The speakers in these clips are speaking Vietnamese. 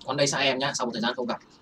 Con đây xa em nhá, sau một thời gian không gặp.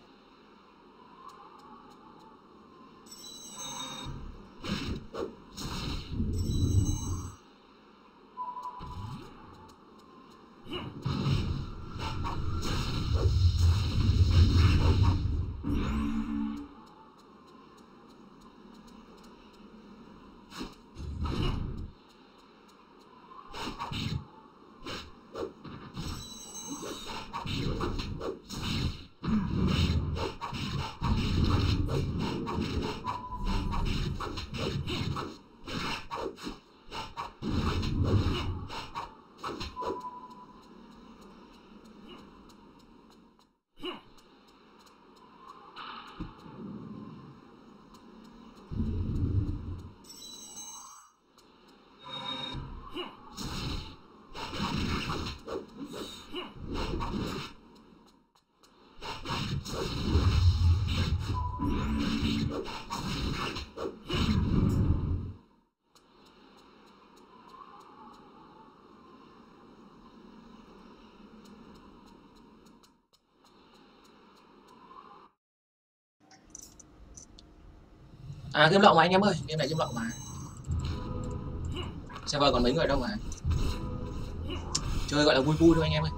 À, game lậu mà anh em ơi, game này game lậu mà. Server còn mấy người đâu mà. Chơi gọi là vui vui thôi anh em ơi.